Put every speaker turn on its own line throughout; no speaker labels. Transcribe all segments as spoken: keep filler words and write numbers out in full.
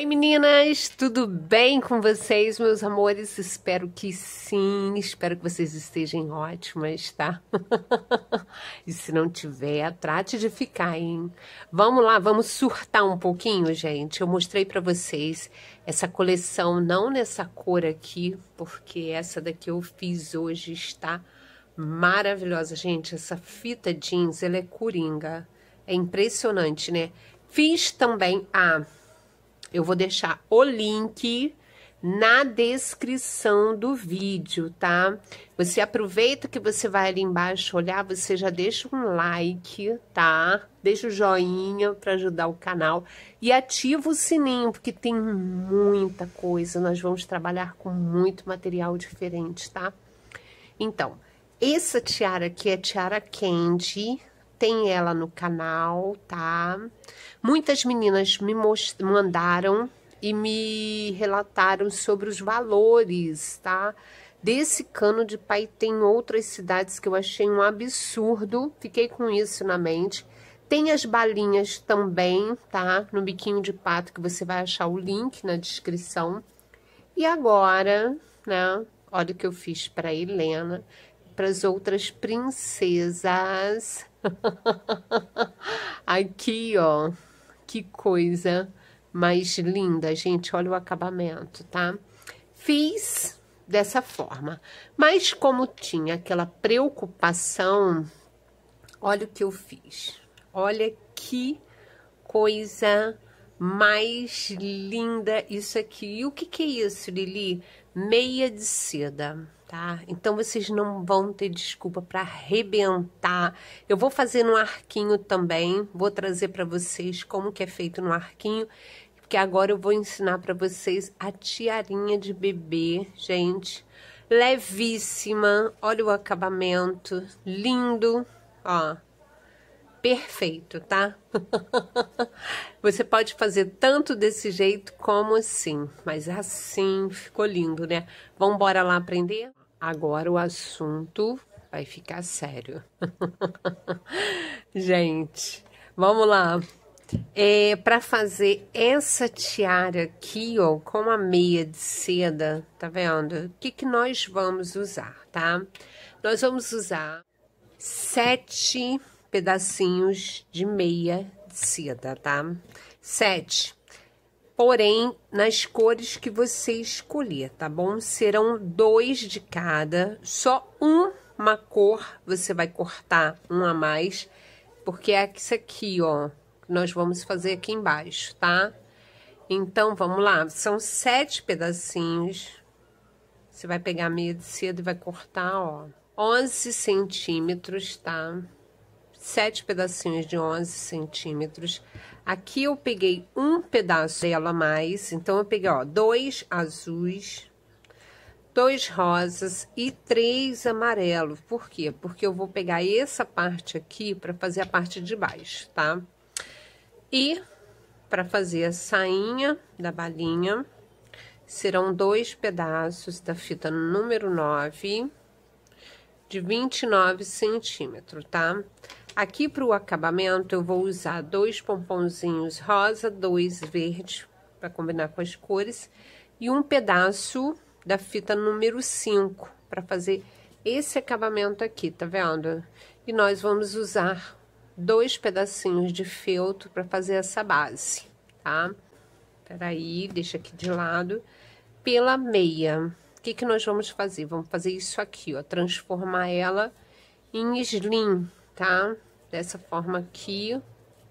Oi meninas, tudo bem com vocês, meus amores? Espero que sim, espero que vocês estejam ótimas, tá? E se não tiver, trate de ficar, hein? Vamos lá, vamos surtar um pouquinho, gente. Eu mostrei pra vocês essa coleção, não nessa cor aqui, porque essa daqui eu fiz hoje, está maravilhosa, gente. Essa fita jeans, ela é coringa, é impressionante, né? Fiz também a... Eu vou deixar o link na descrição do vídeo, tá? Você aproveita que você vai ali embaixo olhar, você já deixa um like, tá? Deixa o joinha para ajudar o canal e ativa o sininho, porque tem muita coisa. Nós vamos trabalhar com muito material diferente, tá? Então, essa tiara aqui é tiara Candy. Tem ela no canal, tá? Muitas meninas me mandaram e me relataram sobre os valores, tá? Desse cano de paetê em outras cidades que eu achei um absurdo. Fiquei com isso na mente. Tem as balinhas também, tá? No biquinho de pato, que você vai achar o link na descrição. E agora, né? Olha o que eu fiz para Helena, para as outras princesas. Aqui, ó, que coisa mais linda, gente. Olha o acabamento, tá? Fiz dessa forma, mas como tinha aquela preocupação, olha o que eu fiz. Olha que coisa mais linda isso aqui. E o que que é isso, Lili? Meia de seda, tá? Então, vocês não vão ter desculpa para arrebentar. Eu vou fazer no arquinho também, vou trazer para vocês como que é feito no arquinho, porque agora eu vou ensinar para vocês a tiarinha de bebê, gente. Levíssima, olha o acabamento, lindo, ó. Perfeito, tá? Você pode fazer tanto desse jeito como assim, mas assim ficou lindo, né? Vamos embora lá aprender? Agora o assunto vai ficar sério. Gente, vamos lá. É, para fazer essa tiara aqui, ó, com a meia de seda, tá vendo? O que que nós vamos usar, tá? Nós vamos usar sete pedacinhos de meia de seda, tá? Sete. Porém, nas cores que você escolher, tá bom? Serão dois de cada, só uma cor você vai cortar um a mais, porque é isso aqui, ó, que nós vamos fazer aqui embaixo, tá? Então, vamos lá, são sete pedacinhos. Você vai pegar a meia de seda e vai cortar, ó, onze centímetros, tá? Sete pedacinhos de onze centímetros. Aqui eu peguei um pedaço dela a mais, então eu peguei, ó, dois azuis, dois rosas e três amarelos. Por quê? Porque eu vou pegar essa parte aqui para fazer a parte de baixo, tá? E para fazer a sainha da balinha, serão dois pedaços da fita número nove, de vinte e nove centímetros, tá? Aqui para o acabamento eu vou usar dois pomponzinhos rosa, dois verdes, para combinar com as cores, e um pedaço da fita número cinco, para fazer esse acabamento aqui, tá vendo? E nós vamos usar dois pedacinhos de feltro para fazer essa base, tá? Peraí, deixa aqui de lado. Pela meia, o que que nós vamos fazer? Vamos fazer isso aqui, ó, transformar ela em slim, tá? Dessa forma aqui,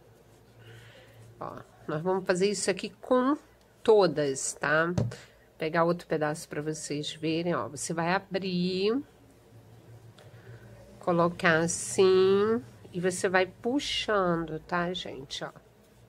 ó, nós vamos fazer isso aqui com todas, tá? Pegar outro pedaço para vocês verem, ó, você vai abrir, colocar assim, e você vai puxando, tá, gente, ó?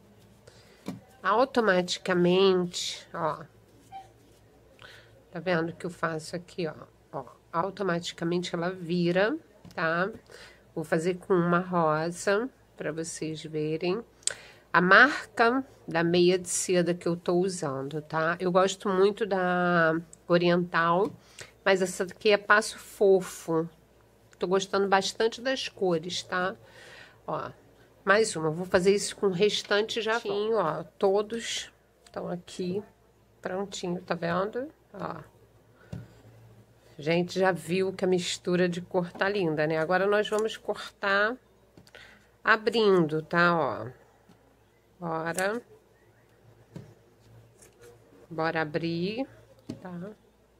Automaticamente, ó, tá vendo que eu faço aqui, ó, ó, automaticamente ela vira, tá? Vou fazer com uma rosa, para vocês verem. A marca da meia de seda que eu tô usando, tá? Eu gosto muito da Oriental, mas essa daqui é passo fofo. Tô gostando bastante das cores, tá? Ó, mais uma. Vou fazer isso com o restante já, ó, todos Então, aqui, prontinho, tá vendo? Ó. Gente, já viu que a mistura de cor tá linda, né? Agora, nós vamos cortar abrindo, tá? Ó. Bora. Bora abrir, tá?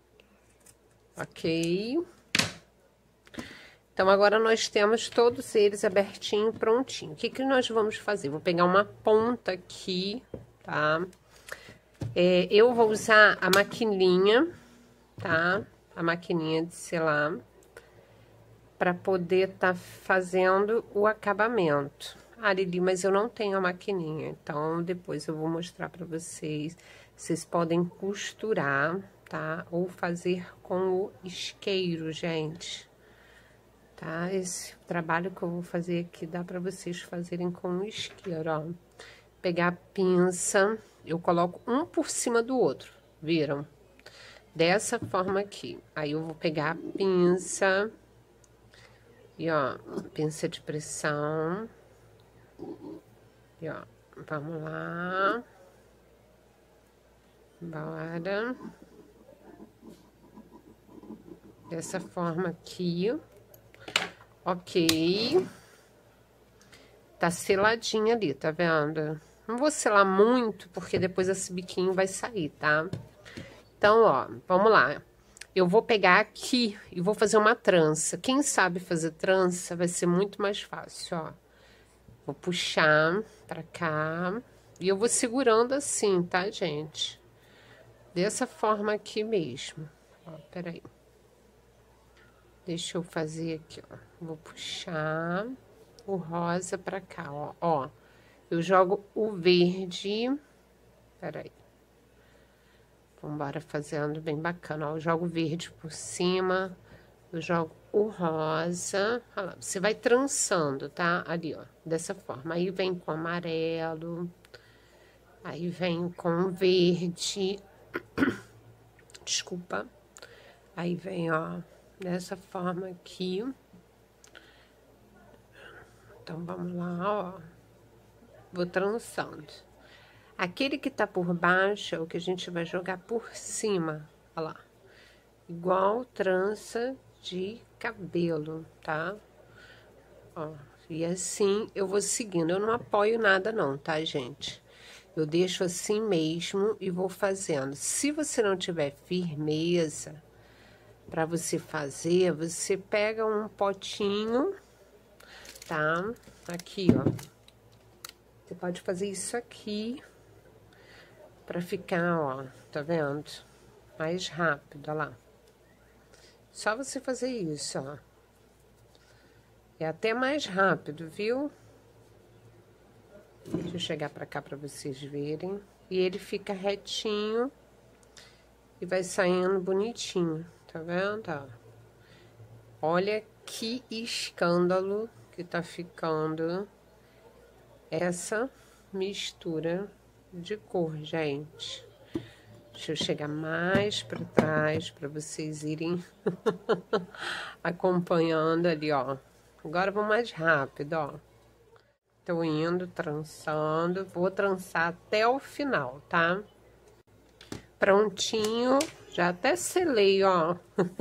Ok. Então, agora nós temos todos eles abertinho, prontinho. O que que nós vamos fazer? Vou pegar uma ponta aqui, tá? É, eu vou usar a maquininha, tá? A maquininha de selar, para poder tá fazendo o acabamento. Ah, Lili, mas eu não tenho a maquininha, então depois eu vou mostrar para vocês. Vocês podem costurar, tá? Ou fazer com o isqueiro, gente. Tá? Esse trabalho que eu vou fazer aqui dá para vocês fazerem com o isqueiro, ó. Pegar a pinça, eu coloco um por cima do outro, viram? Dessa forma aqui. Aí eu vou pegar a pinça e, ó, pinça de pressão. E, ó, vamos lá. Bora. Dessa forma aqui. Ok. Tá seladinha ali, tá vendo? Não vou selar muito, porque depois esse biquinho vai sair, tá? Então, ó, vamos lá. Eu vou pegar aqui e vou fazer uma trança. Quem sabe fazer trança vai ser muito mais fácil, ó. Vou puxar pra cá. E eu vou segurando assim, tá, gente? Dessa forma aqui mesmo. Ó, peraí. Deixa eu fazer aqui, ó. Vou puxar o rosa pra cá, ó. Ó, eu jogo o verde. Peraí. Vambora fazendo bem bacana, ó. Eu jogo o verde por cima. Eu jogo o rosa. Olha lá, você vai trançando, tá? Ali, ó. Dessa forma. Aí vem com amarelo. Aí vem com verde. Desculpa. Aí vem, ó. Dessa forma aqui. Então, vamos lá, ó. Vou trançando. Aquele que tá por baixo é o que a gente vai jogar por cima, ó lá. Igual trança de cabelo, tá? Ó, e assim eu vou seguindo. Eu não apoio nada não, tá, gente? Eu deixo assim mesmo e vou fazendo. Se você não tiver firmeza para você fazer, você pega um potinho, tá? Aqui, ó. Você pode fazer isso aqui para ficar, ó, tá vendo? Mais rápido, ó lá. Só você fazer isso, ó. É até mais rápido, viu? Deixa eu chegar pra cá pra vocês verem. E ele fica retinho e vai saindo bonitinho, tá vendo? Ó. Olha que escândalo que tá ficando essa mistura de cor, gente. Deixa eu chegar mais pra trás pra vocês irem acompanhando ali, ó. Agora vou mais rápido, ó. Tô indo, trançando. Vou trançar até o final, tá? Prontinho. Já até selei, ó.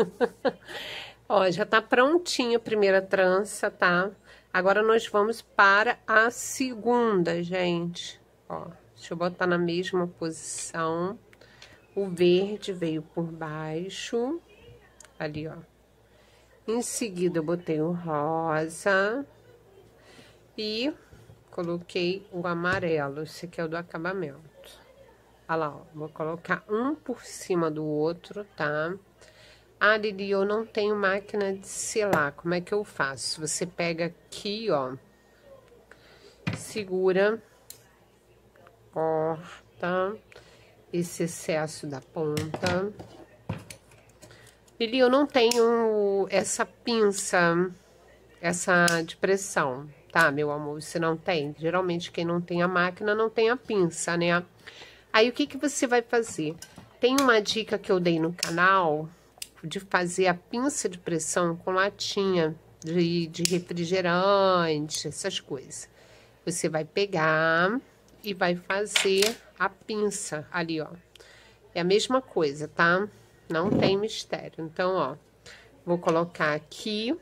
Ó, já tá prontinho a primeira trança, tá? Agora, nós vamos para a segunda, gente. Ó, deixa eu botar na mesma posição. O verde veio por baixo. Ali, ó. Em seguida, eu botei o rosa. E coloquei o amarelo. Esse aqui é o do acabamento. Olha lá, ó. Vou colocar um por cima do outro, tá? Ah, Lili, eu não tenho máquina de selar. Como é que eu faço? Você pega aqui, ó. Segura. Corta esse excesso da ponta. Lili, eu não tenho essa pinça, essa de pressão, tá, meu amor? Você não tem? Geralmente, quem não tem a máquina, não tem a pinça, né? Aí, o que que você vai fazer? Tem uma dica que eu dei no canal de fazer a pinça de pressão com latinha de, de refrigerante, essas coisas. Você vai pegar e vai fazer a pinça ali, ó. É a mesma coisa, tá? Não tem mistério. Então, ó, vou colocar aqui.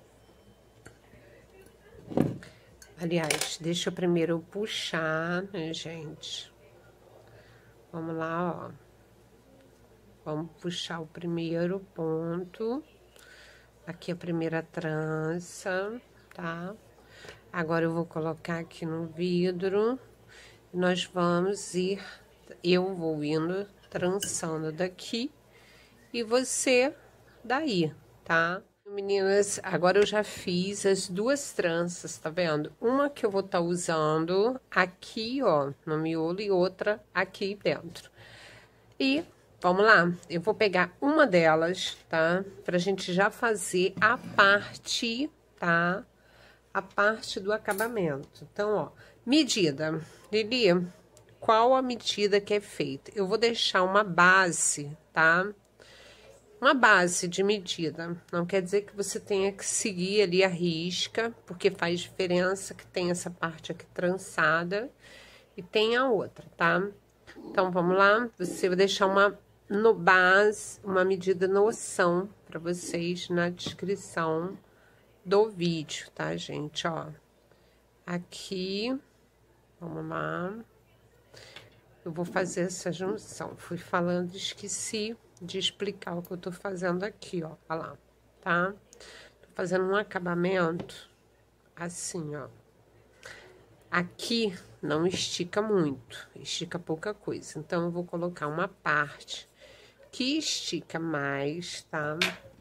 Aliás, deixa eu primeiro puxar, né, gente? Vamos lá, ó. Vamos puxar o primeiro ponto. Aqui a primeira trança, tá? Agora eu vou colocar aqui no vidro. Nós vamos ir, eu vou indo trançando daqui e você daí, tá? Meninas, agora eu já fiz as duas tranças, tá vendo? Uma que eu vou estar tá usando aqui, ó, no miolo, e outra aqui dentro. E vamos lá, eu vou pegar uma delas, tá? Pra gente já fazer a parte, tá? A parte do acabamento. Então, ó, medida. Lili, qual a medida que é feita? Eu vou deixar uma base, tá? Uma base de medida. Não quer dizer que você tenha que seguir ali a risca, porque faz diferença que tem essa parte aqui trançada e tem a outra, tá? Então, vamos lá. Você vai deixar uma no base, uma medida noção para vocês na descrição do vídeo, tá, gente? Ó, aqui, vamos lá. Eu vou fazer essa junção. Fui falando, esqueci de explicar o que eu tô fazendo aqui, ó. Olha lá, tá? Tô fazendo um acabamento assim, ó. Aqui não estica muito, estica pouca coisa. Então, eu vou colocar uma parte que estica mais, tá?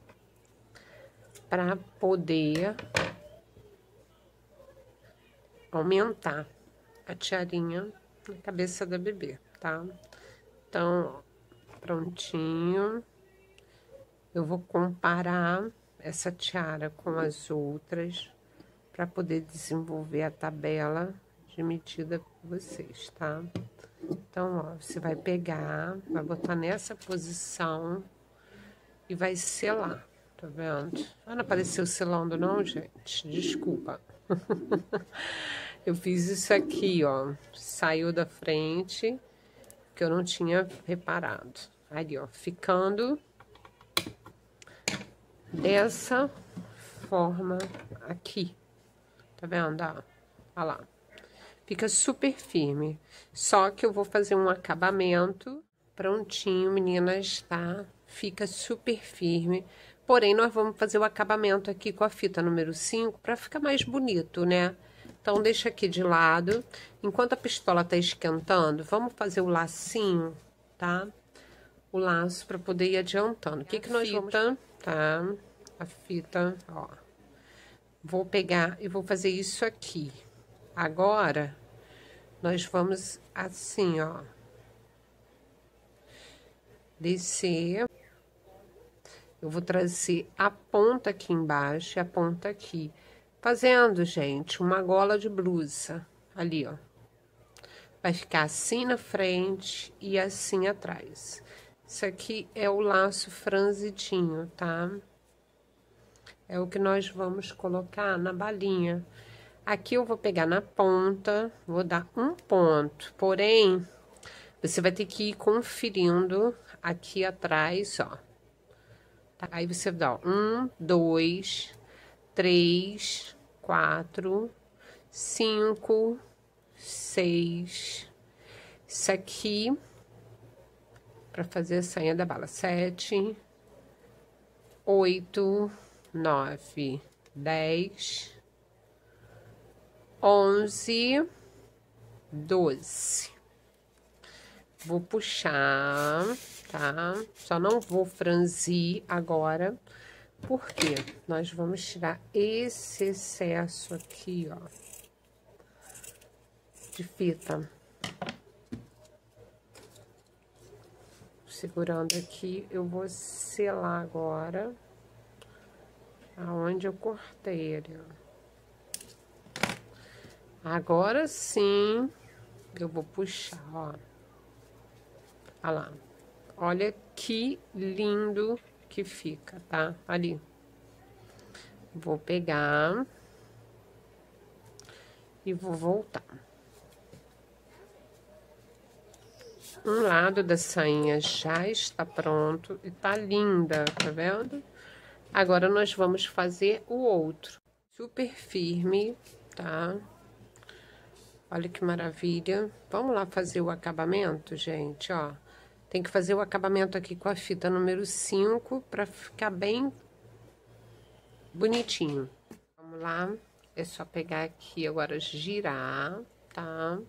Pra poder aumentar a tiarinha na cabeça da bebê, tá? Então, ó. Prontinho. Eu vou comparar essa tiara com as outras para poder desenvolver a tabela de medida com vocês, tá? Então, ó, você vai pegar, vai botar nessa posição e vai selar, tá vendo? Ah, não apareceu selando não, gente? Desculpa. Eu fiz isso aqui, ó, saiu da frente, que eu não tinha reparado. Ali, ó, ficando dessa forma aqui. Tá vendo? Ó, ó lá. Fica super firme. Só que eu vou fazer um acabamento prontinho, meninas, tá? Fica super firme. Porém, nós vamos fazer o acabamento aqui com a fita número cinco para ficar mais bonito, né? Então, deixa aqui de lado. Enquanto a pistola tá esquentando, vamos fazer o lacinho, tá? O laço para poder ir adiantando. O que que nós vamos... Tá? A fita, ó. Vou pegar e vou fazer isso aqui. Agora, nós vamos assim, ó. Descer. Eu vou trazer a ponta aqui embaixo e a ponta aqui. Fazendo, gente, uma gola de blusa. Ali, ó. Vai ficar assim na frente e assim atrás. Isso aqui é o laço franzidinho, tá? É o que nós vamos colocar na balinha. Aqui eu vou pegar na ponta, vou dar um ponto. Porém, você vai ter que ir conferindo aqui atrás, ó. Tá? Aí você dá ó, um, dois, três, quatro, cinco, seis. Isso aqui... para fazer a sainha da bala, sete, oito, nove, dez, onze, doze. Vou puxar, tá? Só não vou franzir agora, porque nós vamos tirar esse excesso aqui, ó, de fita. Segurando aqui, eu vou selar agora aonde eu cortei ele, ó. Agora sim, eu vou puxar, ó. Olha lá. Olha que lindo que fica, tá? Ali. Vou pegar e vou voltar. Um lado da sainha já está pronto e tá linda, tá vendo? Agora, nós vamos fazer o outro. Super firme, tá? Olha que maravilha. Vamos lá fazer o acabamento, gente, ó. Tem que fazer o acabamento aqui com a fita número cinco para ficar bem bonitinho. Vamos lá. É só pegar aqui agora, girar, tá?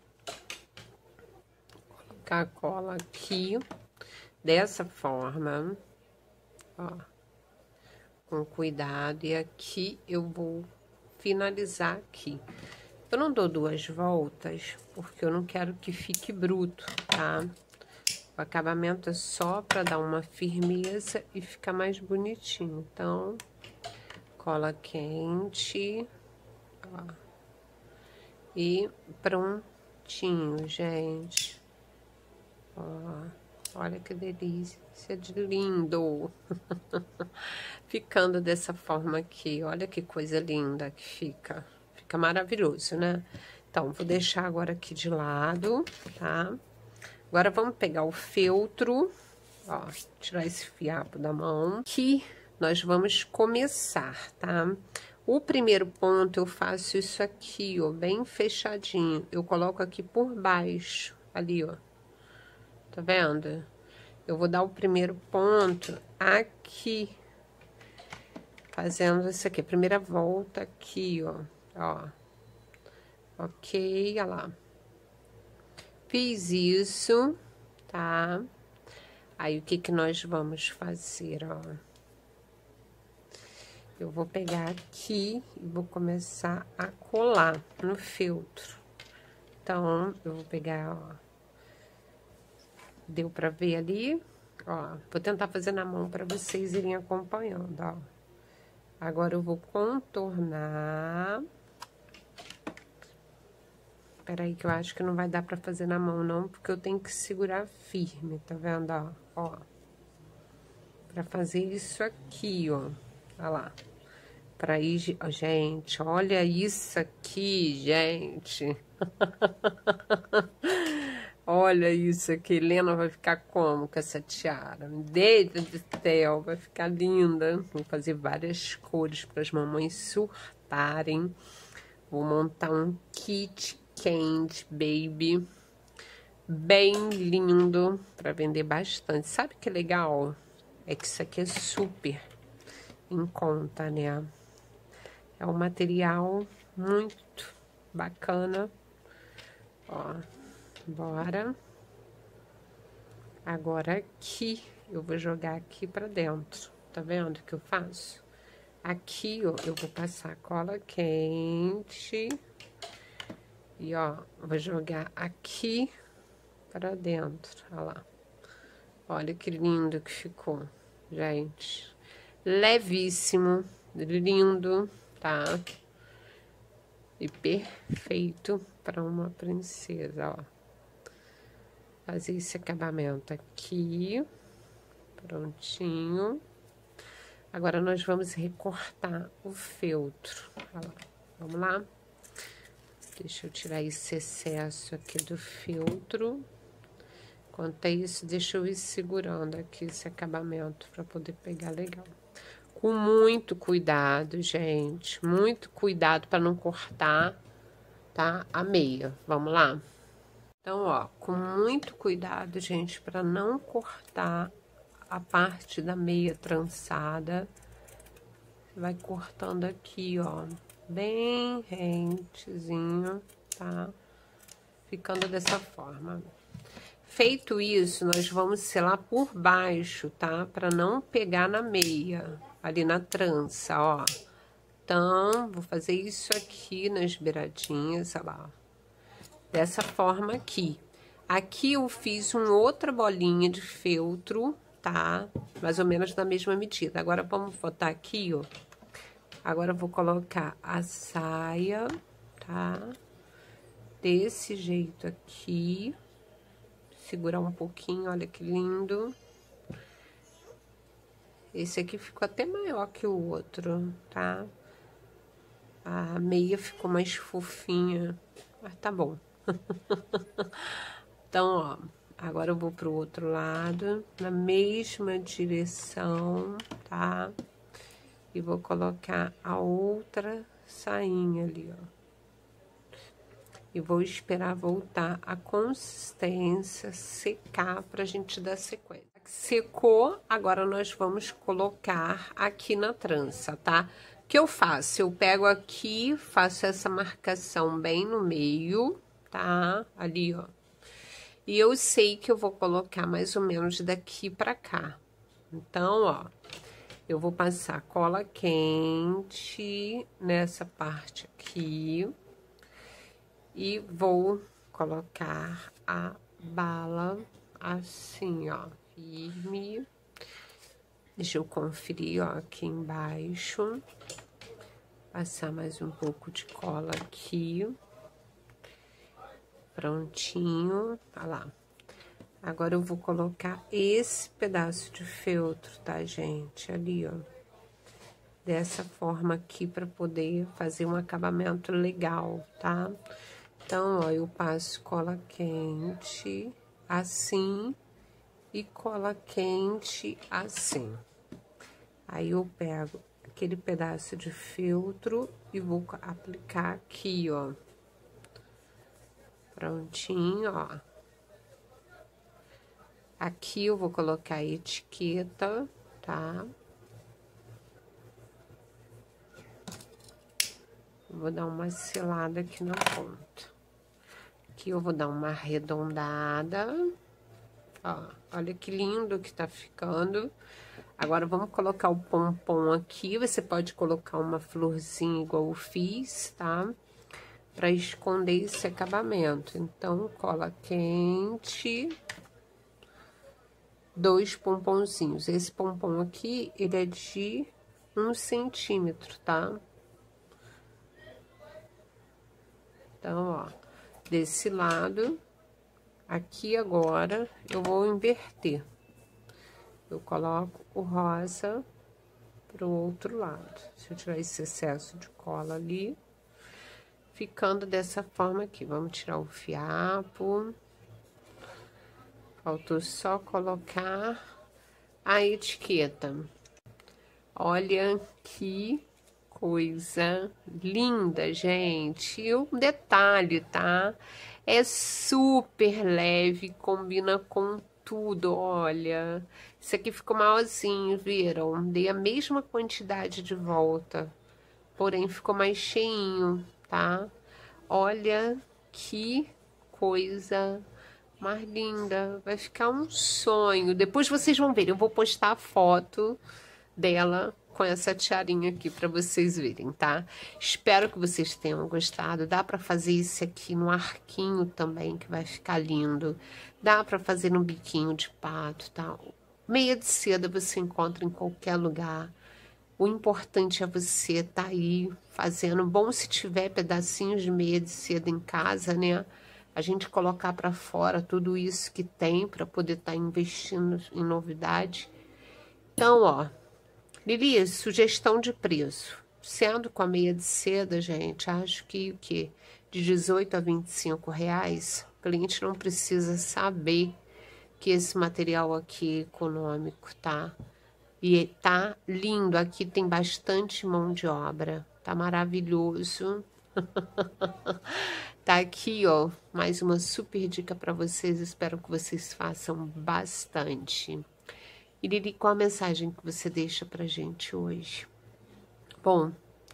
Colocar a cola aqui, dessa forma, ó. Com cuidado. E aqui eu vou finalizar aqui. Eu não dou duas voltas, porque eu não quero que fique bruto, tá? O acabamento é só para dar uma firmeza e ficar mais bonitinho. Então, cola quente, ó. E prontinho, gente. Ó, olha que delícia de lindo. Ficando dessa forma aqui, olha que coisa linda que fica. Fica maravilhoso, né? Então, vou deixar agora aqui de lado, tá? Agora, vamos pegar o feltro, ó, tirar esse fiapo da mão. Aqui, nós vamos começar, tá? O primeiro ponto, eu faço isso aqui, ó, bem fechadinho. Eu coloco aqui por baixo, ali, ó. Tá vendo? Eu vou dar o primeiro ponto aqui. Fazendo isso aqui, a primeira volta aqui, ó. Ó. Ok, olha lá. Fiz isso, tá? Aí, o que que nós vamos fazer, ó? Eu vou pegar aqui e vou começar a colar no feltro. Então, eu vou pegar, ó. Deu pra ver ali? Ó, vou tentar fazer na mão pra vocês irem acompanhando, ó. Agora, eu vou contornar. Peraí, que eu acho que não vai dar pra fazer na mão, não, porque eu tenho que segurar firme, tá vendo, ó? Ó. Pra fazer isso aqui, ó. Olha lá. Pra ir... Ó, gente, olha isso aqui, gente. Olha isso aqui. Helena vai ficar como com essa tiara? Deus do céu, vai ficar linda. Vou fazer várias cores para as mamães surtarem. Vou montar um kit Candy Baby bem lindo para vender bastante. Sabe que legal? É que isso aqui é super em conta, né? É um material muito bacana. Ó, bora. Agora aqui, eu vou jogar aqui pra dentro. Tá vendo o que eu faço? Aqui, ó, eu vou passar cola quente. E, ó, vou jogar aqui pra dentro. Olha lá. Olha que lindo que ficou, gente. Levíssimo, lindo, tá? E perfeito para uma princesa, ó. Fazer esse acabamento aqui. Prontinho. Agora, nós vamos recortar o feltro. Olha lá. Vamos lá? Deixa eu tirar esse excesso aqui do feltro. Enquanto é isso, deixa eu ir segurando aqui esse acabamento para poder pegar legal. Com muito cuidado, gente. Muito cuidado para não cortar, tá? A meia. Vamos lá? Então, ó, com muito cuidado, gente, para não cortar a parte da meia trançada. Você vai cortando aqui, ó, bem rentezinho, tá? Ficando dessa forma. Feito isso, nós vamos selar por baixo, tá? Para não pegar na meia, ali na trança, ó. Então, vou fazer isso aqui nas beiradinhas, olha lá. Dessa forma aqui. Aqui eu fiz uma outra bolinha de feltro, tá? Mais ou menos na mesma medida. Agora, vamos botar aqui, ó. Agora, eu vou colocar a saia, tá? Desse jeito aqui. Segurar um pouquinho, olha que lindo. Esse aqui ficou até maior que o outro, tá? A meia ficou mais fofinha, mas tá bom. Então, ó, Agora eu vou pro outro lado, na mesma direção, tá? E vou colocar a outra sainha ali, ó. E vou esperar voltar a consistência, secar, pra gente dar sequência. Secou, agora nós vamos colocar aqui na trança, tá? O que eu faço? Eu pego aqui, faço essa marcação bem no meio, tá? Ali, ó. E eu sei que eu vou colocar mais ou menos daqui pra cá. Então, ó, eu vou passar cola quente nessa parte aqui. E vou colocar a bala assim, ó, firme. Deixa eu conferir, ó, aqui embaixo. Passar mais um pouco de cola aqui. Prontinho, olha lá. Agora eu vou colocar esse pedaço de feltro, tá, gente? Ali, ó. Dessa forma aqui, pra poder fazer um acabamento legal, tá? Então, ó, eu passo cola quente assim e cola quente assim. Aí eu pego aquele pedaço de feltro e vou aplicar aqui, ó. Prontinho, ó. Aqui eu vou colocar a etiqueta, tá? Vou dar uma selada aqui na ponta. Aqui eu vou dar uma arredondada. Ó, olha que lindo que tá ficando. Agora, vamos colocar o pompom aqui. Você pode colocar uma florzinha igual eu fiz, tá? Pra esconder esse acabamento. Então, cola quente. Dois pomponzinhos. Esse pompom aqui, ele é de um centímetro, tá? Então, ó, desse lado, aqui agora, eu vou inverter. Eu coloco o rosa pro outro lado. Se eu tirar esse excesso de cola ali, ficando dessa forma aqui. Vamos tirar o fiapo. Faltou só colocar a etiqueta. Olha que coisa linda, gente. E um detalhe, tá? É super leve, combina com tudo, olha. Isso aqui ficou maiorzinho, viram? Dei a mesma quantidade de volta, porém ficou mais cheinho, tá? Olha que coisa mais linda. Vai ficar um sonho. Depois vocês vão ver, eu vou postar a foto dela com essa tiarinha aqui para vocês verem, tá? Espero que vocês tenham gostado. Dá para fazer isso aqui no arquinho também, que vai ficar lindo. Dá para fazer no biquinho de pato, tá? Meia de seda você encontra em qualquer lugar. O importante é você estar tá aí fazendo. Bom se tiver pedacinhos de meia de seda em casa, né? A gente colocar para fora tudo isso que tem para poder estar tá investindo em novidade. Então, ó, Lili, sugestão de preço. Sendo com a meia de seda, gente, acho que o quê? De dezoito a vinte e cinco reais, o cliente não precisa saber que esse material aqui é econômico, tá? E tá lindo, aqui tem bastante mão de obra, tá maravilhoso. Tá aqui, ó, mais uma super dica para vocês, espero que vocês façam bastante. E Lili, qual a mensagem que você deixa pra gente hoje? Bom,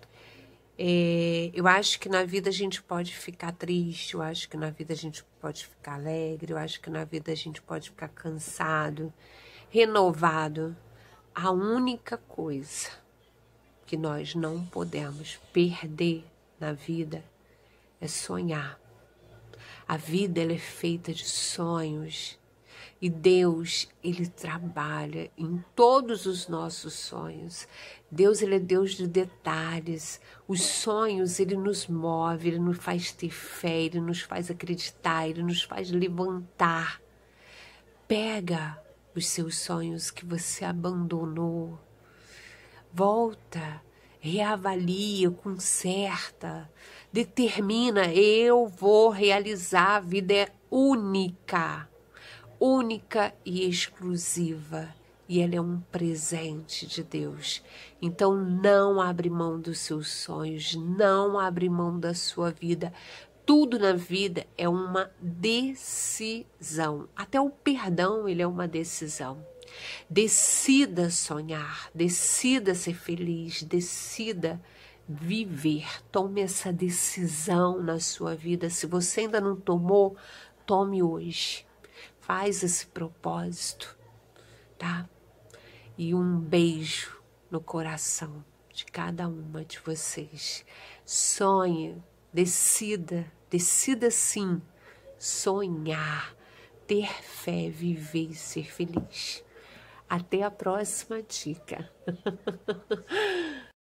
é, eu acho que na vida a gente pode ficar triste, eu acho que na vida a gente pode ficar alegre, eu acho que na vida a gente pode ficar cansado, renovado. A única coisa que nós não podemos perder na vida é sonhar. A vida, ela é feita de sonhos. E Deus, Ele trabalha em todos os nossos sonhos. Deus, Ele é Deus de detalhes. Os sonhos, Ele nos move, Ele nos faz ter fé, Ele nos faz acreditar, Ele nos faz levantar. Pega os seus sonhos que você abandonou. Volta, reavalia, conserta, determina, eu vou realizar, a vida é única. única e exclusiva. E ela é um presente de Deus. Então não abre mão dos seus sonhos, não abre mão da sua vida. Tudo na vida é uma decisão. Até o perdão, ele é uma decisão. Decida sonhar, decida ser feliz, decida viver. Tome essa decisão na sua vida. Se você ainda não tomou, tome hoje. Faz esse propósito, tá? E um beijo no coração de cada uma de vocês. Sonhe, decida, decida sim, sonhar, ter fé, viver e ser feliz. Até a próxima dica.